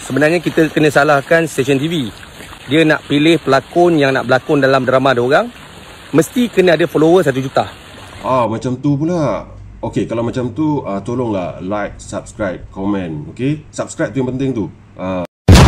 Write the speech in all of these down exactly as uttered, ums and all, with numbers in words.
Sebenarnya kita kena salahkan stesen T V. Dia nak pilih pelakon yang nak berlakon dalam drama dia orang, mesti kena ada follower satu juta. Ah, macam tu pula. Okey, kalau macam tu uh, tolonglah like, subscribe, komen. Okey, subscribe tu yang penting tu. Uh,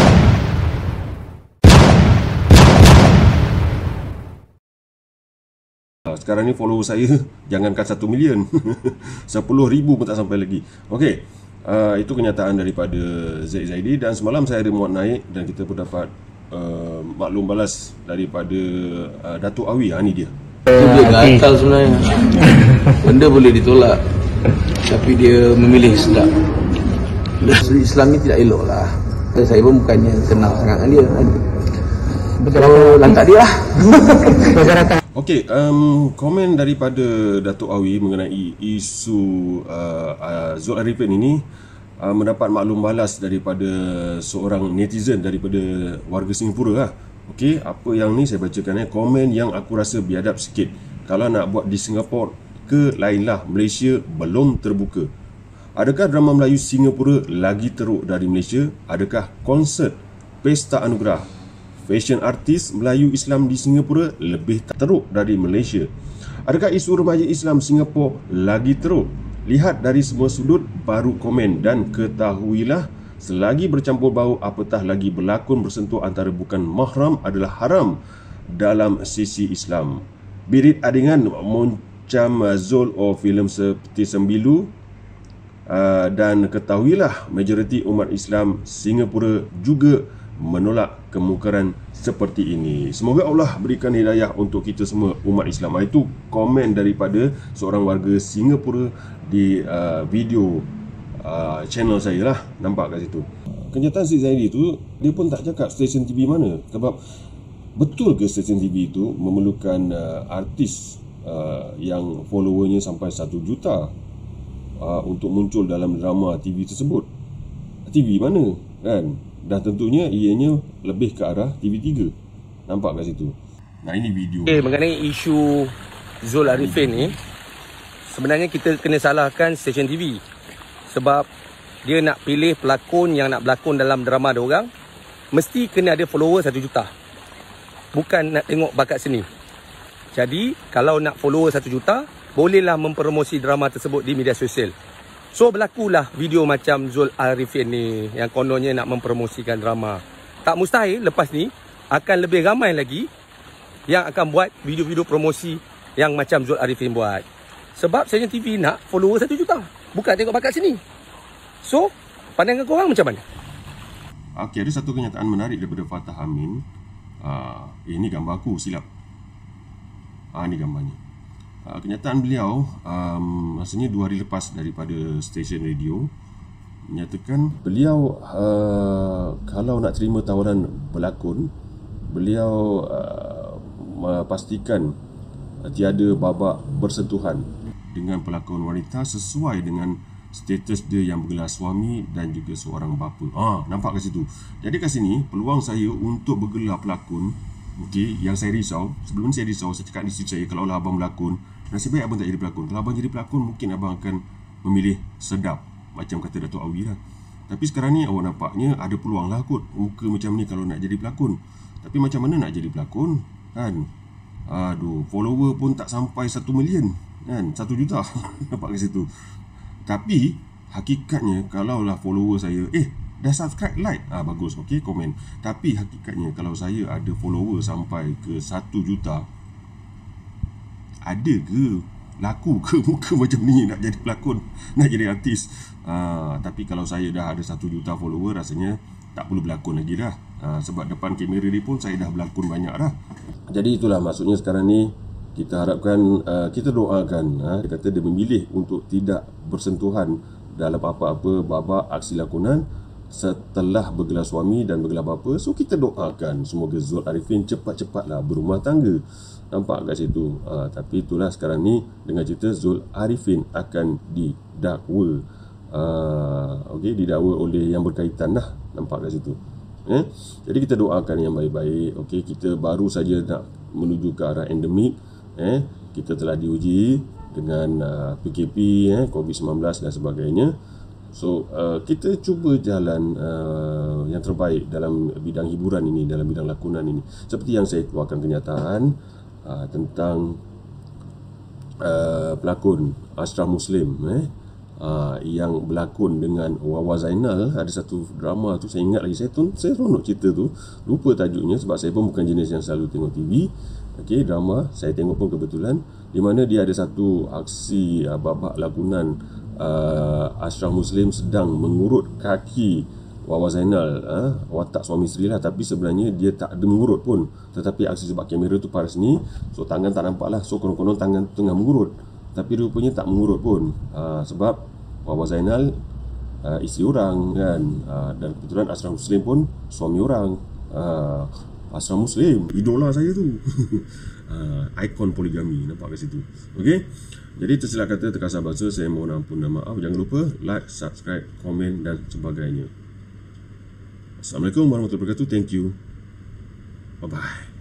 Sekarang ni follower saya jangankan satu million, sepuluh ribu pun tak sampai lagi. Okey, uh, itu kenyataan daripada Zaid Zaidi. Dan semalam saya ada muat naik dan kita pun dapat uh, maklum balas daripada uh, Datuk Awi. Ha, ni dia. Dia gatal sebenarnya. Benda boleh ditolak, tapi dia memilih sedap. Islam ni tidak elok lah. Saya pun bukannya kenal sangat dengan dia. So, lantak dia lah. Okey, um, komen daripada Datuk Awi mengenai isu uh, uh, Zul Arifin ini uh, mendapat maklum balas daripada seorang netizen daripada warga Singapura lah. Okey, apa yang ni saya bacakan eh, komen yang aku rasa biadab sikit. Kalau nak buat di Singapura ke lainlah, Malaysia belum terbuka. Adakah drama Melayu Singapura lagi teruk dari Malaysia? Adakah konsert Pesta Anugerah fashion artis Melayu Islam di Singapura lebih teruk dari Malaysia? Adakah isu remaja Islam Singapura lagi teruk? Lihat dari semua sudut baru komen dan ketahuilah, selagi bercampur bau apatah lagi berlakon bersentuh antara bukan mahram adalah haram dalam sisi Islam. Birit adingan moncam Zul o filem seperti Sembilu. Uh, dan ketahuilah majoriti umat Islam Singapura juga menolak kemungkaran seperti ini. Semoga Allah berikan hidayah untuk kita semua umat Islam. Itu komen daripada seorang warga Singapura di uh, video uh, channel saya lah. Nampak kat situ. Kenyataan Zaid Zaidi tu, dia pun tak cakap stesen T V mana. Sebab betul ke stesen T V itu memerlukan uh, artis uh, yang followernya sampai satu juta uh, untuk muncul dalam drama T V tersebut? T V mana kan? Dan tentunya ianya lebih ke arah T V tiga. Nampak kat situ. Nah, ini video. Okay, mengenai isu Zul Arifin ni, sebenarnya kita kena salahkan stesen T V. Sebab dia nak pilih pelakon yang nak berlakon dalam drama dia orang, mesti kena ada follower satu juta. Bukan nak tengok bakat seni. Jadi kalau nak follower satu juta, bolehlah mempromosi drama tersebut di media sosial. So berlakulah video macam Zul Arifin ni yang kononnya nak mempromosikan drama. Tak mustahil lepas ni akan lebih ramai lagi yang akan buat video-video promosi yang macam Zul Arifin buat. Sebab stesen T V nak follower satu juta, bukan tengok bakat sini. So pandangan korang macam mana? Okey, ada satu kenyataan menarik daripada Fatah Amin. Uh, eh, ini gambar aku silap. Ah, ini gambarnya. Uh, kenyataan beliau um, rasanya dua hari lepas daripada stesen radio menyatakan beliau uh, kalau nak terima tawaran berlakon, beliau uh, pastikan uh, tiada babak bersentuhan dengan pelakon wanita sesuai dengan status dia yang bergelar suami dan juga seorang bapa. Ah, nampak kat situ. Jadi kat sini peluang saya untuk bergelar pelakon, okey, yang saya risau, sebelum ni saya risau, saya cakap di isteri saya, kalau lah abang berlakon, nasib baik abang tak jadi pelakon. Kalau abang jadi pelakon, mungkin abang akan memilih sedap, macam kata Datuk Awi lah. Tapi sekarang ni awak nampaknya ada peluang lah kot muka macam ni kalau nak jadi pelakon. Tapi macam mana nak jadi pelakon kan? Aduh, follower pun tak sampai satu million kan, satu juta. Nampak kat situ. Tapi hakikatnya kalau lah follower saya, eh dah subscribe, like, ah bagus, okey, komen. Tapi hakikatnya kalau saya ada follower sampai ke satu juta, ada ke laku ke muka macam ni nak jadi pelakon, nak jadi artis? Uh, tapi kalau saya dah ada satu juta follower, rasanya tak perlu berlakon lagi dah. Uh, sebab depan kamera ni pun saya dah berlakon banyak dah. Jadi itulah maksudnya sekarang ni kita harapkan, uh, kita doakan, uh, dia kata dia memilih untuk tidak bersentuhan dalam apa-apa babak aksi lakonan setelah bergelar suami dan bergelar bapa. So kita doakan semoga Zul Arifin cepat-cepatlah berumah tangga. Nampak kat situ. Uh, tapi itulah sekarang ni dengan cerita Zul Arifin akan didakwa. Uh, okay, didakwa oleh yang berkaitan lah. Nampak kat situ. Eh? Jadi kita doakan yang baik-baik. Okay, kita baru saja nak menuju ke arah endemik. Eh, kita telah diuji dengan uh, P K P, eh, COVID sembilan belas dan sebagainya. So uh, kita cuba jalan uh, yang terbaik dalam bidang hiburan ini, dalam bidang lakonan ini. Seperti yang saya keluarkan kenyataan uh, tentang uh, pelakon Ashraf Muslim eh, uh, yang berlakon dengan Wawa Zainal. Ada satu drama tu saya ingat lagi, saya tu saya seronok cerita tu, lupa tajuknya sebab saya pun bukan jenis yang selalu tengok T V. Okey, drama saya tengok pun kebetulan, di mana dia ada satu aksi uh, babak lakonan uh, Ashraf Muslim sedang mengurut kaki Wawa Zainal, uh, watak suami isteri lah, tapi sebenarnya dia tak ada mengurut pun, tetapi aksi sebab kamera tu pada sini, so tangan tak nampak lah, so konon-konon tangan tengah mengurut, tapi rupanya tak mengurut pun, uh, sebab Wawa Zainal uh, isteri orang kan, uh, dan kebetulan Ashraf Muslim pun suami orang. uh, Ashraf Muslim, idola saya tu. uh, Ikon poligami, nampak kat situ. Okey, jadi tersilap kata, terkasar bahasa, saya mohon ampun dan maaf. Jangan lupa like, subscribe, komen dan sebagainya. Assalamualaikum warahmatullahi wabarakatuh. Thank you. Bye bye.